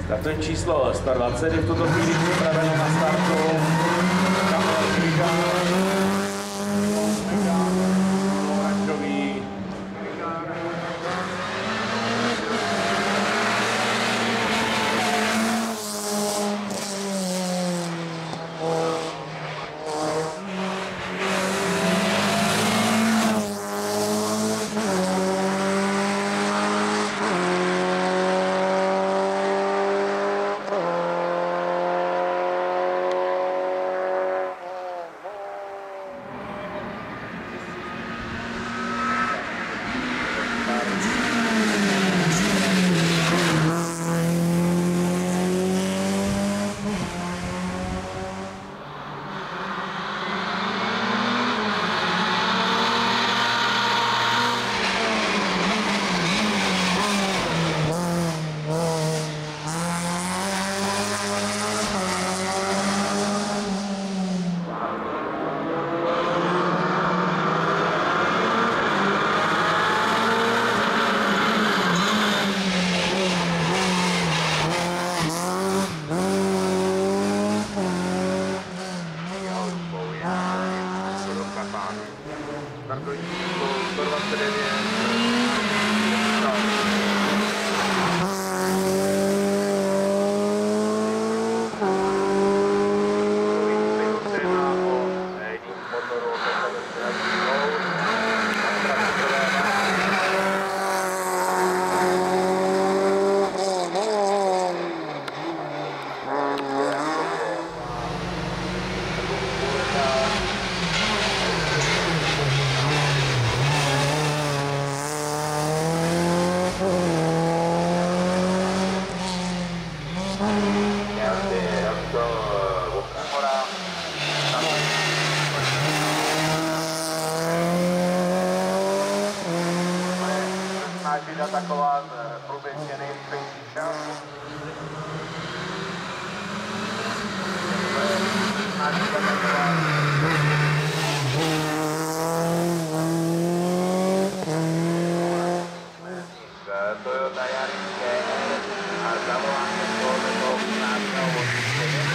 Startovní číslo 120 je v tuto chvíli připraveno na startu. Kamil Grigara. Startovní číslo 129. Snaží atakovat průběžně nejrychlejší čas. Snaží atakovat. Toyota Yaris GR a zavolání toho 15. vozíčka.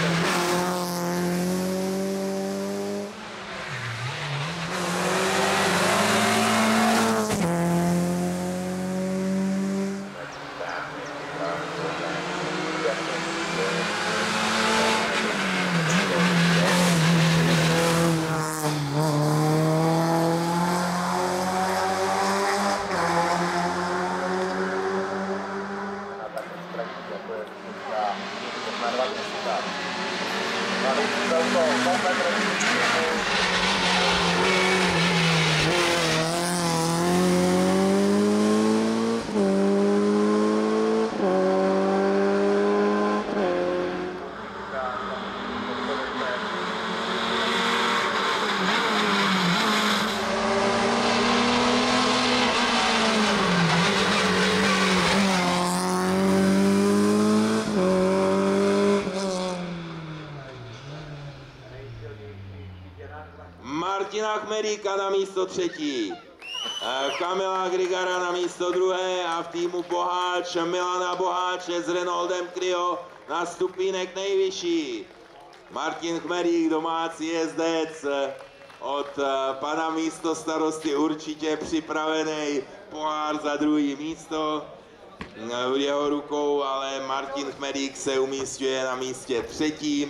Martina Chmeríka na místo 3. Kamila Grigara na místo 2. a v týmu Boháč Milana Boháče s Renaultem Clio na stupínek nejvyšší. Martin Chmerík, domácí jezdec, od pana místostarosty určitě připravený pohár za 2. místo v jeho rukou, ale Martin Chmerík se umísťuje na místě 3.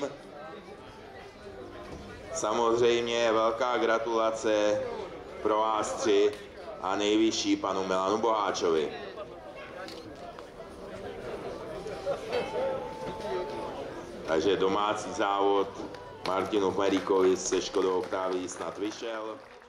Samozřejmě velká gratulace pro vás 3 a nejvyšší panu Milanu Boháčovi. Takže domácí závod Martinu Chmeríkovi se Škodou Octavii snad vyšel.